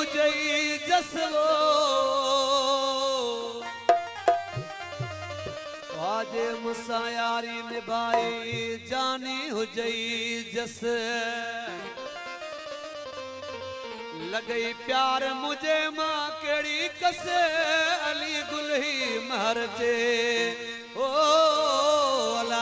हुजई जसवो वाजे मुसा यारी निभाई जानी हुजई जस लगई प्यार मुझे मां केड़ी कसे अली गुल ही महर जे ओ अला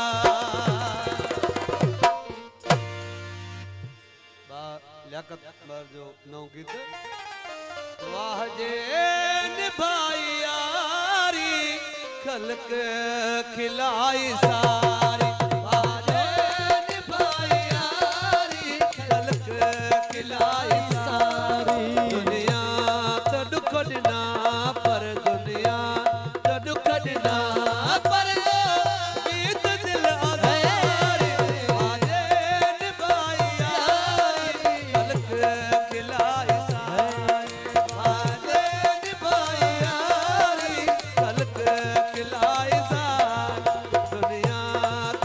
लियाकत मर जो नौ गीत वाह जे निभाई यारी खलक खिलाई सारी वाह जे निभाई यारी खलक खिलाई सारी दुनिया तो दुख दिना पर दुनिया तो दुख दिना पर गीत दिल आजारी वाह जे निभाई यारी खलक खिलाई सारी वाह जे निभाई यारी खलक खिलाई सारी दुनिया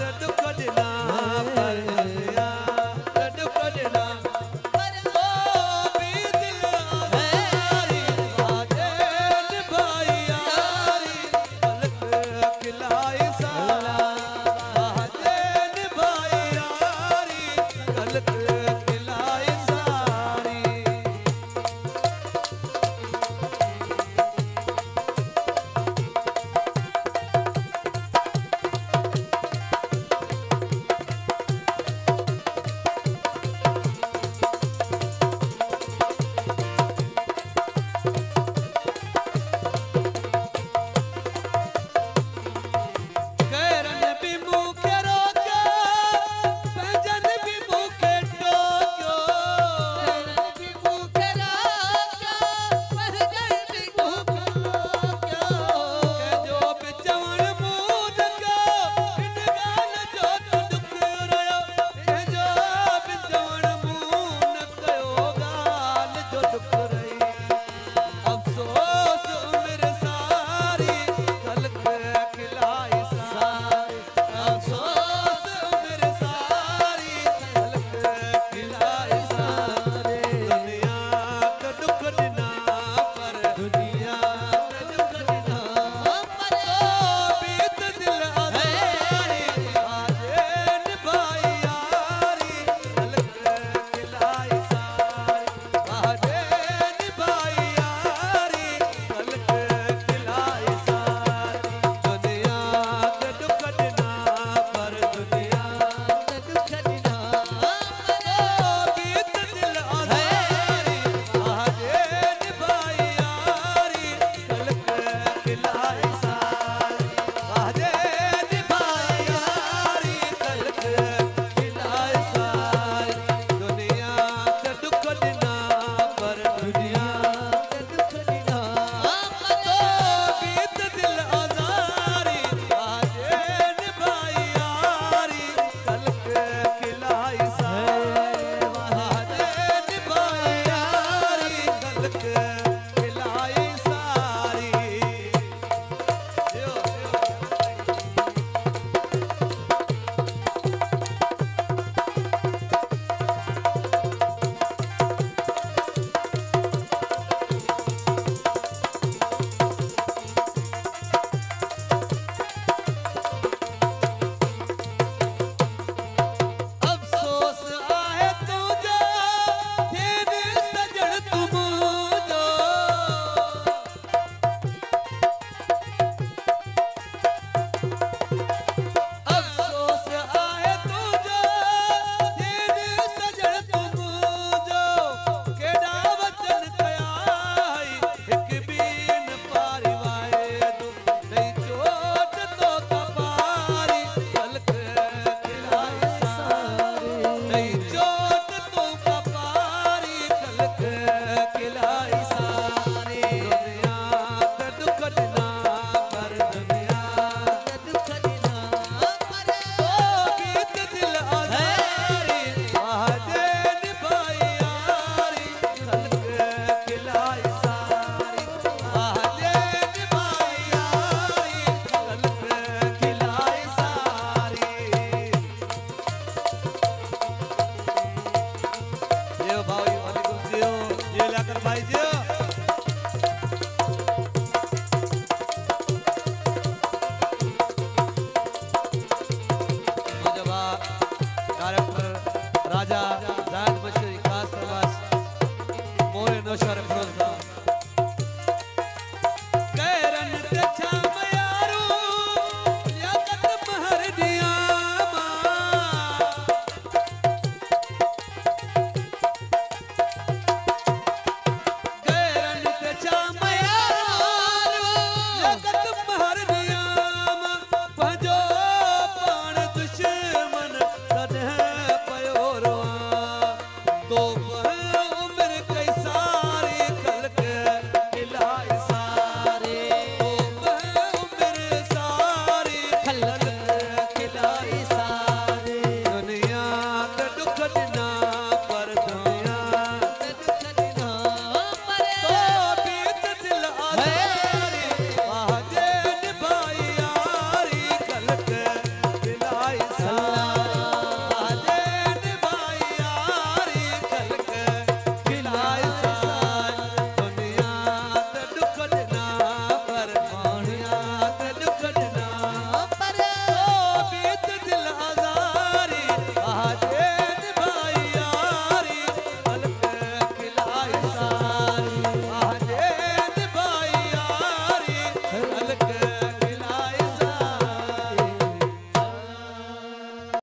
ख्वाजा जाहिद मशहूरी खास फरमाश मोरे नौशर फिरोज कैरन ते छाम यारू लियाकत महर दिया कैरन ते छाम यारू लियाकत महर दिया पंजो पान दुश्मन तने पयो रोआ तो उम्र कई सारी खलक खिलाई सारे तो उम्र सारी खलक खिलाई सारे दुनिया के दुख दिना